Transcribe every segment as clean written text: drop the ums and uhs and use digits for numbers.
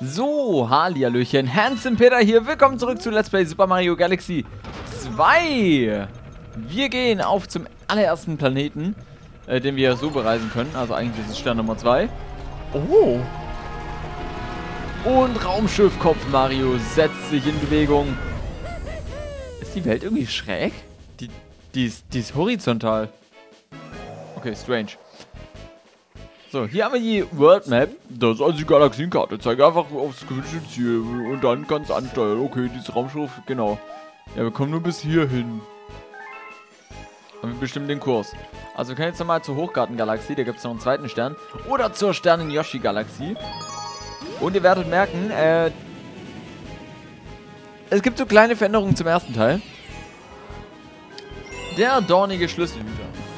So, Hallihallöchen, Handsome Peter hier, willkommen zurück zu Let's Play Super Mario Galaxy 2. Wir gehen auf zum allerersten Planeten, den wir so bereisen können, also eigentlich ist es Stern Nummer 2. Oh! Und Raumschiffkopf Mario setzt sich in Bewegung. Ist die Welt irgendwie schräg? Die ist horizontal. Okay, strange. So, hier haben wir die World Map. Das ist also die Galaxienkarte. Zeige einfach aufs gewünschte Ziel und dann kannst du ansteuern. Okay, dieses Raumschiff, genau. Ja, wir kommen nur bis hier hin. Und wir bestimmen den Kurs. Also wir können jetzt nochmal zur Hochgarten-Galaxie. Da gibt es noch einen zweiten Stern. Oder zur Sternen-Yoshi-Galaxie. Und ihr werdet merken, es gibt so kleine Veränderungen zum ersten Teil. Der dornige Schlüsselhüter.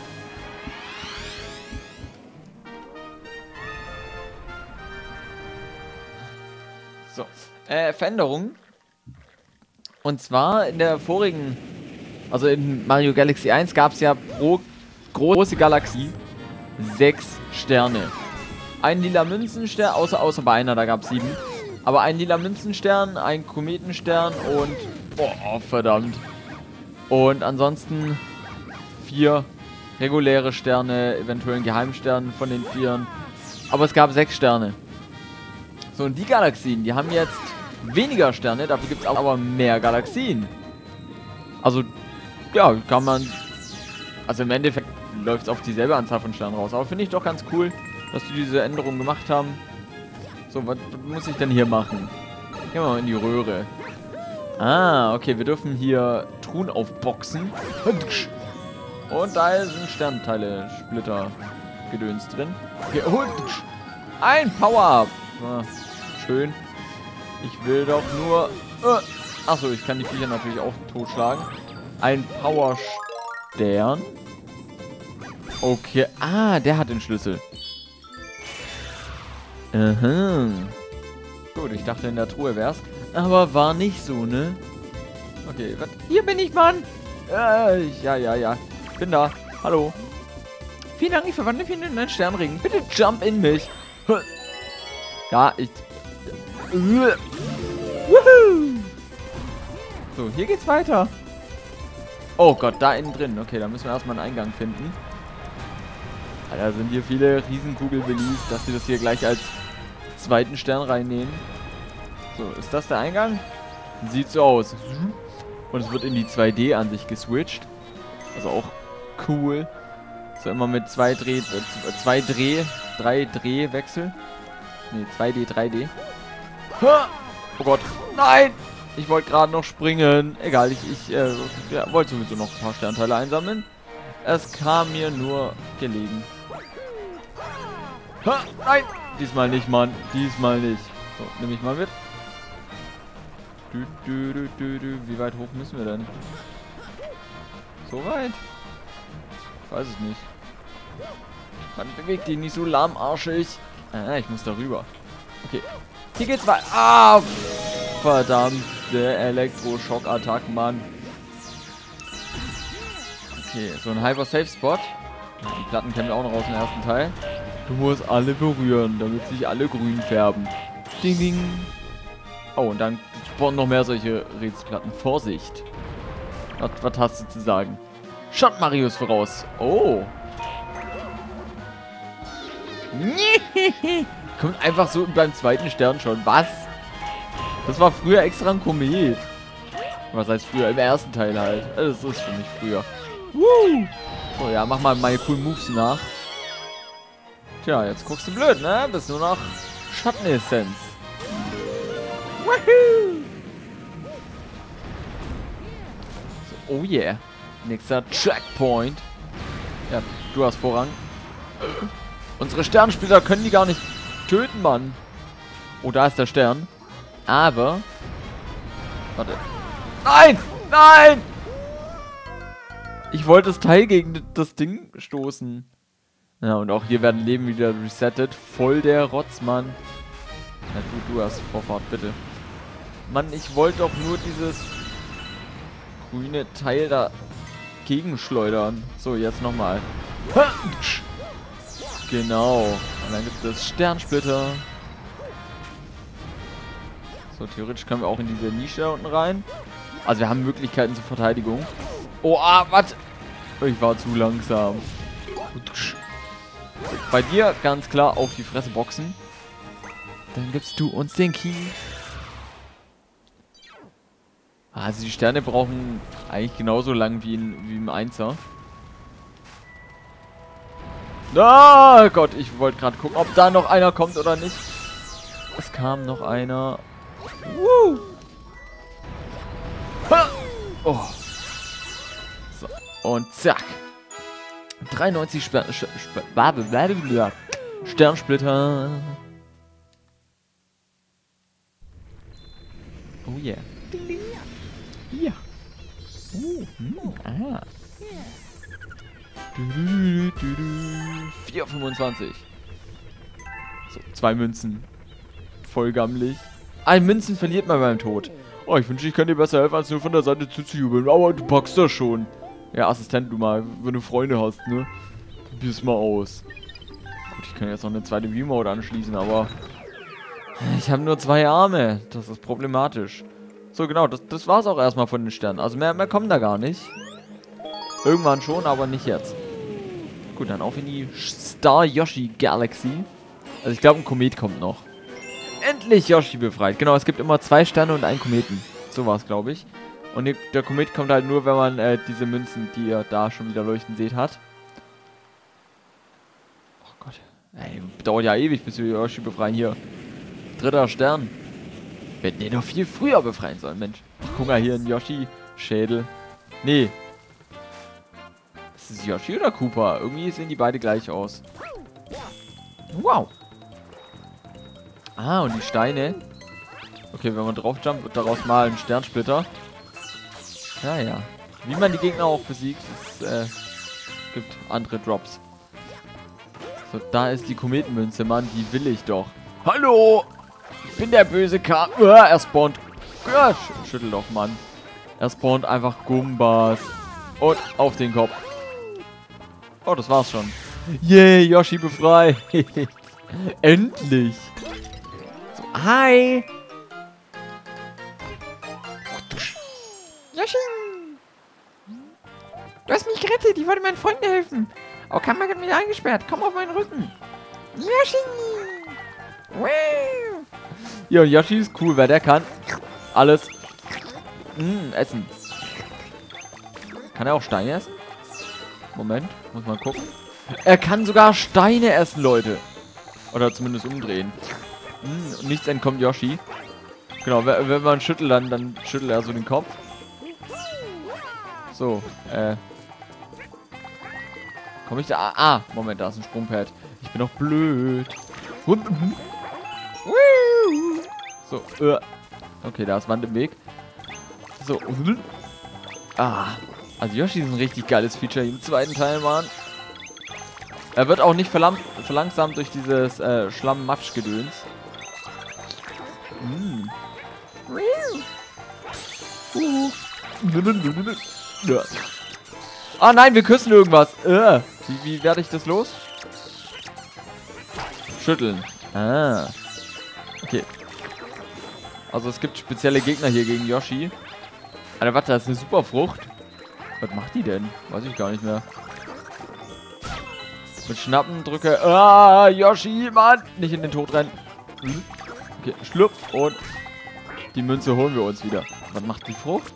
So, Veränderungen. Und zwar in der vorigen, also in Mario Galaxy 1 gab es ja pro große Galaxie 6 Sterne. Ein lila Münzenstern, außer bei einer, da gab es 7. Aber ein lila Münzenstern, ein Kometenstern und, oh verdammt. Und ansonsten 4 reguläre Sterne, eventuell ein Geheimstern von den 4. Aber es gab 6 Sterne. So, und die Galaxien, die haben jetzt weniger Sterne, dafür gibt es aber mehr Galaxien. Also, ja, kann man... Also im Endeffekt läuft es auf dieselbe Anzahl von Sternen raus. Aber finde ich doch ganz cool, dass die diese Änderung gemacht haben. So, was muss ich denn hier machen? Gehen wir mal in die Röhre. Ah, okay, wir dürfen hier Truhen aufboxen. Und da ist ein Sternteile, Splitter, Gedöns drin. Okay, und ein Power-Up. Ah, schön. Ich will doch nur... Achso, ich kann die Viecher natürlich auch totschlagen. Ein Power-Stern. Okay. Ah, der hat den Schlüssel. Aha. Gut, ich dachte in der Truhe wär's. Aber war nicht so, ne? Okay, was? Hier bin ich, Mann! Ja. Bin da. Hallo. Vielen Dank, ich verwandle mich in einen Sternring. Bitte jump in mich. Ja, ich... Woohoo! So, hier geht's weiter. Oh Gott, da innen drin. Okay, da müssen wir erstmal einen Eingang finden. Da sind hier viele Riesenkugel-Willis, dass sie das hier gleich als zweiten Stern reinnehmen. So, ist das der Eingang? Sieht so aus. Und es wird in die 2D-Ansicht geswitcht. Also auch cool. So, immer mit 3 Drehwechsel. Ne, 2D, 3D. Oh Gott. Nein! Ich wollte gerade noch springen. Egal, ich wollte sowieso noch ein paar Sternteile einsammeln. Es kam mir nur gelegen. Nein! Diesmal nicht, Mann. Diesmal nicht. So, nehme ich mal mit. Wie weit hoch müssen wir denn? So weit? Ich weiß es nicht. Man bewegt dich nicht so lahmarschig. Ah, ich muss da rüber. Okay. Hier geht's weiter. Ah! Verdammte Elektroschock-Attack, Mann. Okay, so ein Hyper Safe Spot. Die Platten kennen wir auch noch aus dem ersten Teil. Du musst alle berühren, damit sich alle grün färben. Ding, ding. Oh, und dann spawnen noch mehr solche Rätselplatten. Vorsicht. Was hast du zu sagen? Shot Marius voraus. Oh. Kommt einfach so beim zweiten Stern schon. Was? Das war früher extra ein Komet. Was heißt früher? Im ersten Teil halt. Das ist für mich früher. Woo! So, ja, mach mal meine coolen Moves nach. Tja, jetzt guckst du blöd, ne? Bist nur noch Schattenessenz. Woohoo! So, oh yeah. Nächster Checkpoint. Ja, du hast Vorrang. Unsere Sternspieler können die gar nicht töten, Mann. Oh, da ist der Stern. Aber... Warte. Nein! Nein! Ich wollte das Teil gegen das Ding stoßen. Ja, und auch hier werden Leben wieder resettet. Voll der Rotz, Mann. Ja, du hast Vorfahrt, bitte. Mann, ich wollte doch nur dieses grüne Teil da gegenschleudern. So, jetzt nochmal. Genau. Und dann gibt es Sternsplitter. So, theoretisch können wir auch in diese Nische da unten rein. Also wir haben Möglichkeiten zur Verteidigung. Oh, was? Ich war zu langsam. Bei dir ganz klar auf die Fresse boxen. Dann gibst du uns den Key. Also die Sterne brauchen eigentlich genauso lang wie im Einser. Ah Gott, ich wollte gerade gucken, ob da noch einer kommt oder nicht. Es kam noch einer. Woo! Ha! Oh. So, und zack. 93 Sternsplitter. Oh yeah. Ja. 4,25. So, 2 Münzen. Voll gammelig. 1 Münzen verliert man beim Tod. Oh, ich wünschte, ich könnte dir besser helfen, als nur von der Seite zuzujubeln. Aber du packst das schon. Ja, Assistent, du mal, wenn du Freunde hast, ne? Probier's mal aus. Gut, ich kann jetzt noch eine zweite V-Mode anschließen, aber ich habe nur 2 Arme. Das ist problematisch. So, genau, das war's auch erstmal von den Sternen. Also mehr kommen da gar nicht. Irgendwann schon, aber nicht jetzt. Gut, dann auf in die Star Yoshi Galaxy. Also ich glaube, ein Komet kommt noch. Endlich Yoshi befreit. Genau, es gibt immer 2 Sterne und einen Kometen. So war es, glaube ich. Und der Komet kommt halt nur, wenn man diese Münzen, die ihr da schon wieder leuchten seht, hat. Oh Gott. Ey, dauert ja ewig, bis wir Yoshi befreien. Hier. 3. Stern. Wir hätten den doch viel früher befreien sollen, Mensch. Ach, guck mal, hier ein Yoshi-Schädel. Nee. Ist es Yoshi oder Koopa? Irgendwie sehen die beide gleich aus. Wow. Ah, und die Steine. Okay, wenn man draufjumpt, wird daraus mal ein Sternsplitter. Ja, ja. Wie man die Gegner auch besiegt, es gibt andere Drops. So, da ist die Kometenmünze, Mann. Die will ich doch. Hallo! Ich bin der böse K. Er spawnt. Ja, schüttel doch, Mann. Er spawnt einfach Gumbas. Und auf den Kopf. Oh, das war's schon. Yay, Yoshi befreit. Endlich. So, hi. Yoshi! Du hast mich gerettet, ich wollte meinen Freunden helfen. Aber Kammer hat mich eingesperrt, komm auf meinen Rücken. Yoshi! Wow! Ja, Yoshi ist cool, wer der kann. Alles. Essen. Kann er auch Steine essen? Moment, muss mal gucken. Er kann sogar Steine essen, Leute. Oder zumindest umdrehen. Und nichts entkommt Yoshi. Genau, wenn man schüttelt, dann schüttelt er so den Kopf. So, komme ich da? Ah, Moment, da ist ein Sprungpad. Ich bin doch blöd. So, okay, da ist Wand im Weg. So, also Yoshi ist ein richtig geiles Feature im 2. Teil, Mann. Er wird auch nicht verlangsamt durch dieses Schlamm-Matsch-Gedöns. Ja. Ah nein, wir küssen irgendwas. Wie werde ich das los? Schütteln. Ah. Okay. Also es gibt spezielle Gegner hier gegen Yoshi. Alter, warte, das ist eine Superfrucht. Was macht die denn? Weiß ich gar nicht mehr. Mit Schnappen drücke. Ah, Yoshi, Mann! Nicht in den Tod rennen. Okay, schlupp. Und die Münze holen wir uns wieder. Was macht die Frucht?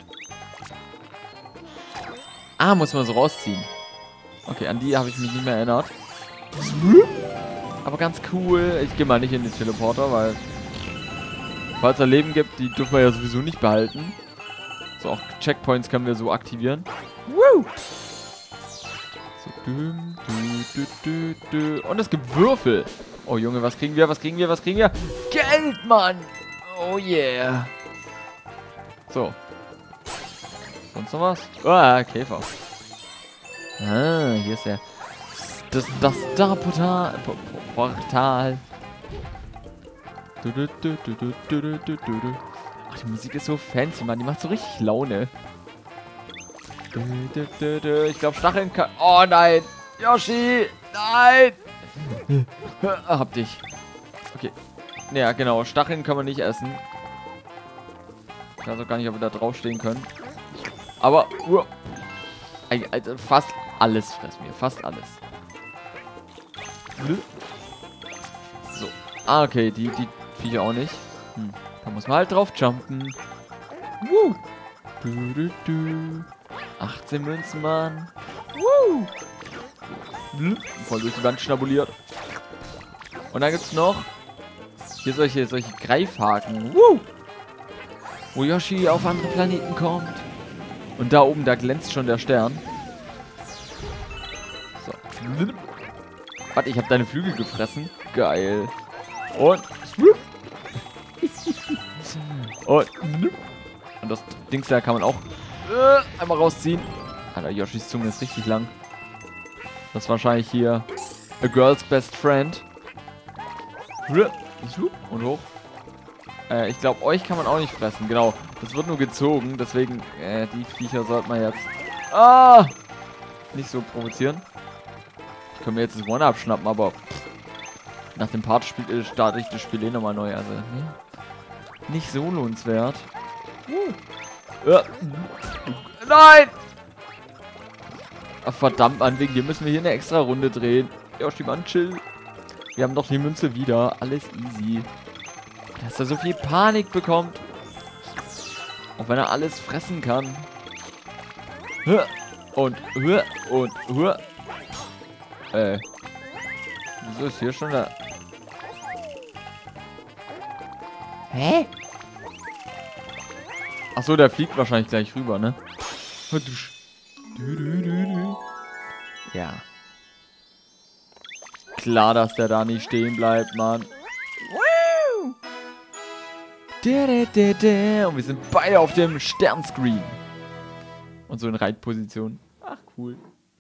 Ah, muss man so rausziehen. Okay, an die habe ich mich nicht mehr erinnert. Aber ganz cool. Ich gehe mal nicht in den Teleporter, weil falls er Leben gibt, die dürfen wir ja sowieso nicht behalten. So, auch Checkpoints können wir so aktivieren. Woo! So, und es gibt Würfel. Oh Junge, was kriegen wir? Was kriegen wir? Was kriegen wir? Geld, Mann! Oh yeah. So. Sonst noch was? Ah, Käfer. Ah, hier ist der. Das Star-Portal. Portal. Ach, die Musik ist so fancy, Mann. Die macht so richtig Laune. Ich glaube, Stacheln kann... Oh, nein. Yoshi. Nein. Hab dich. Okay. Ja, genau. Stacheln kann man nicht essen. Ich weiß auch gar nicht, ob wir da draufstehen können. Aber, also fast alles fressen wir. Fast alles. So. Ah, okay, die Viecher auch nicht. Da muss man halt drauf jumpen. 18 Münzen, Mann. Voll durch die Wand schnabuliert. Und dann gibt's noch hier solche Greifhaken. Wo Yoshi auf andere Planeten kommt. Und da oben, da glänzt schon der Stern. So. Warte, ich habe deine Flügel gefressen. Geil. Und und das Dings da kann man auch einmal rausziehen. Alter, Yoshis Zunge ist richtig lang. Das ist wahrscheinlich hier a girl's best friend. Und hoch. Ich glaube, euch kann man auch nicht fressen. Genau. Das wird nur gezogen. Deswegen, die Viecher sollte man jetzt nicht so provozieren. Ich kann mir jetzt das One-Up schnappen, aber nach dem Part starte ich das Spiel eh nochmal neu. Also, nicht so lohnenswert. Nein! Ach, verdammt, Mann. Wegen dir müssen wir hier eine extra Runde drehen. Yoshi, Mann, chill. Wir haben doch die Münze wieder. Alles easy. Dass er so viel Panik bekommt. Auch wenn er alles fressen kann. Und. Wieso ist hier schon der... Hä? Achso, der fliegt wahrscheinlich gleich rüber, ne? Ja. Klar, dass der da nicht stehen bleibt, Mann. Und wir sind beide auf dem Sternscreen. Und so in Reitposition. Ach, cool.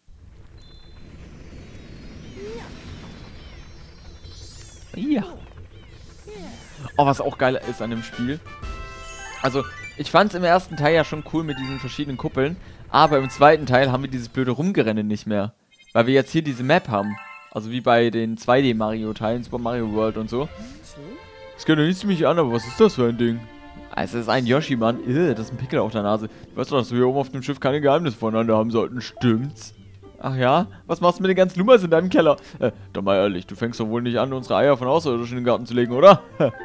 Ja. Oh, was auch geil ist an dem Spiel. Also, ich fand es im ersten Teil ja schon cool mit diesen verschiedenen Kuppeln. Aber im zweiten Teil haben wir dieses blöde Rumgerenne nicht mehr. Weil wir jetzt hier diese Map haben. Also wie bei den 2D-Mario-Teilen, Super Mario World und so. Das geht ja nicht ziemlich an, aber was ist das für ein Ding? Also, es ist ein Yoshi, Mann. Das ist ein Pickel auf der Nase. Du weißt doch, dass wir hier oben auf dem Schiff keine Geheimnisse voneinander haben sollten, stimmt's? Ach ja? Was machst du mit den ganzen Lumas in deinem Keller? Doch mal ehrlich, du fängst doch wohl nicht an, unsere Eier von Außerirdischen in den Garten zu legen, oder?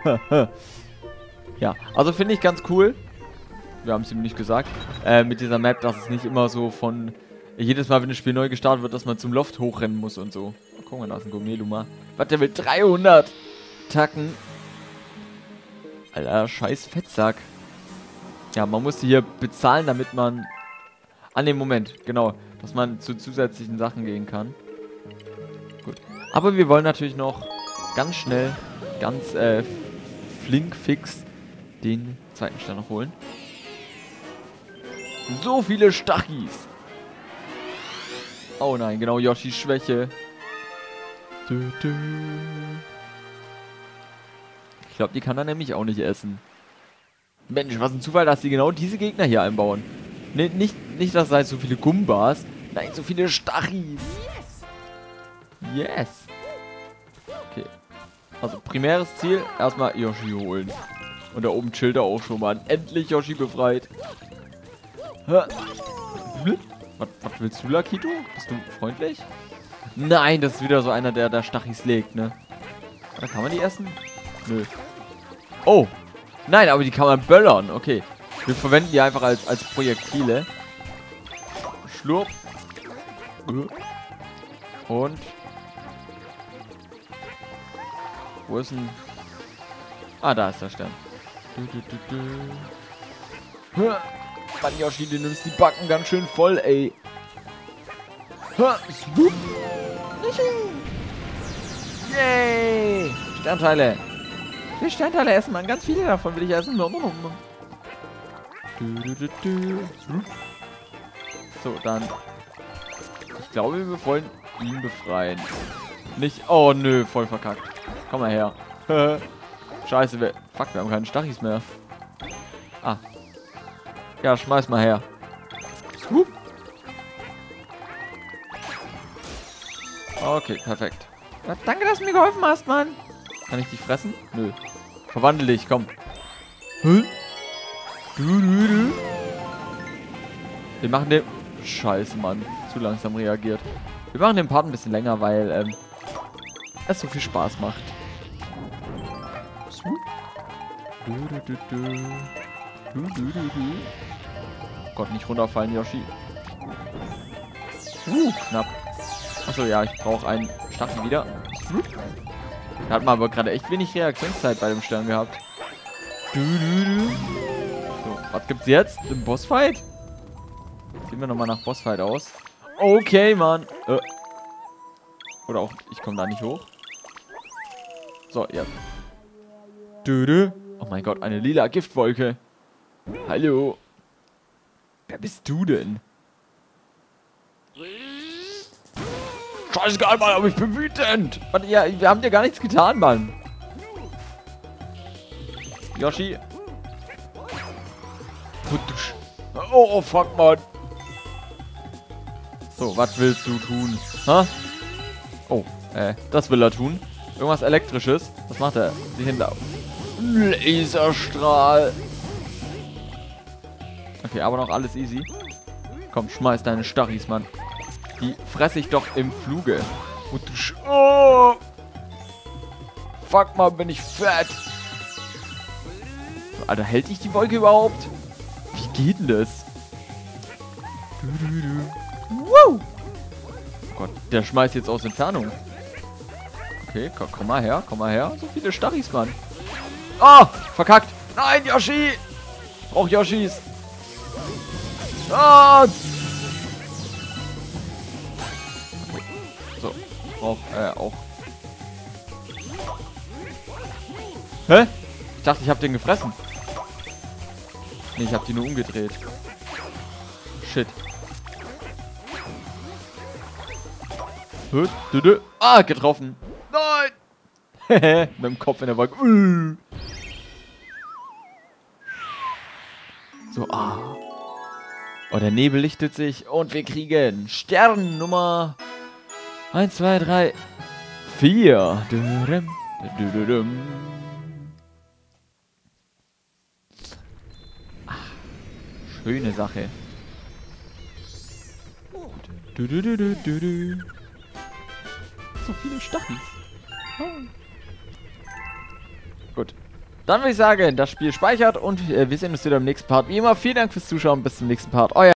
Ja, also finde ich ganz cool. Wir haben es ihm nicht gesagt. Mit dieser Map, dass es nicht immer so von... Jedes Mal, wenn das Spiel neu gestartet wird, dass man zum Loft hochrennen muss und so. Oh, guck mal, da ist ein Gourmet-Luma. Was, der will 300 Tacken? Alter, scheiß Fettsack. Ja, man musste hier bezahlen, damit man... An dem Moment, genau. Dass man zu zusätzlichen Sachen gehen kann. Gut. Aber wir wollen natürlich noch ganz schnell, ganz flink fix den zweiten Stern noch holen. So viele Stachis. Oh nein, genau, Yoshis Schwäche. Ich glaube, die kann er nämlich auch nicht essen. Mensch, was ein Zufall, dass die genau diese Gegner hier einbauen. Nee, nicht, dass es halt so viele Gumbas. Nein, so viele Stachis. Yes. Okay. Also, primäres Ziel, erstmal Yoshi holen. Und da oben chillt er auch schon mal. Endlich Yoshi befreit. Was willst du, Lakito? Bist du freundlich? Nein, das ist wieder so einer, der da Stachis legt, ne? Oder kann man die essen? Nö. Oh. Nein, aber die kann man böllern. Okay. Wir verwenden die einfach als Projektile. Schlurp. Und. Wo ist denn... Ah, da ist der Stern. Mann, Yoshi, du nimmst die Backen ganz schön voll, ey. Yay! Sternteile. Ich will Sternteile essen, Mann. Ganz viele davon will ich essen. So, dann. Ich glaube, wir wollen ihn befreien. Nicht. Oh, nö, voll verkackt. Komm mal her. Scheiße, fuck, wir haben keine Stachis mehr. Ah. Ja, schmeiß mal her. Swoop. Okay, perfekt. Ja, danke, dass du mir geholfen hast, Mann. Kann ich dich fressen? Nö. Verwandle dich, komm. Hm? Wir machen den... Scheiße, Mann. Zu langsam reagiert. Wir machen den Part ein bisschen länger, weil es so viel Spaß macht. Gott, nicht runterfallen, Yoshi. Knapp. Achso, ja, ich brauche einen Stachel wieder. Da hat man aber gerade echt wenig Reaktionszeit bei dem Stern gehabt. So, was gibt's jetzt? Im Bossfight? Sehen wir nochmal nach Bossfight aus. Okay, Mann. Oder auch, ich komme da nicht hoch. So, jetzt. Oh mein Gott, eine lila Giftwolke. Hallo. Wer bist du denn? Scheißegal, Mann, aber ich bin wütend. Warte, ja, wir haben dir gar nichts getan, Mann. Yoshi. Oh, fuck, Mann. So, was willst du tun? Ha? Oh, das will er tun. Irgendwas Elektrisches. Was macht er? Sie hinter. Laserstrahl. Okay, aber noch alles easy. Komm, schmeiß deine Stachis, Mann. Die fresse ich doch im Fluge. Und du oh! Fuck mal, bin ich fett. Alter, hält dich die Wolke überhaupt? Wie geht denn das? Wow! Oh Gott, der schmeißt jetzt aus Entfernung. Okay, komm mal her, komm mal her. So viele Stachis, Mann. Oh, verkackt. Nein, Yoshi. Brauch Yoshis. Ah! So, brauch auch. Hä? Ich dachte, ich hab den gefressen. Nee, ich hab die nur umgedreht. Shit. Ah, getroffen. Nein! Mit dem Kopf in der Wolke. So, ah. Oh, der Nebel lichtet sich und wir kriegen Stern Nummer 1, 2, 3, 4. Ach, schöne Sache. So viele Stachis. Oh. Gut. Dann würde ich sagen, das Spiel speichert und wir sehen uns wieder im nächsten Part. Wie immer, vielen Dank fürs Zuschauen. Bis zum nächsten Part. Euer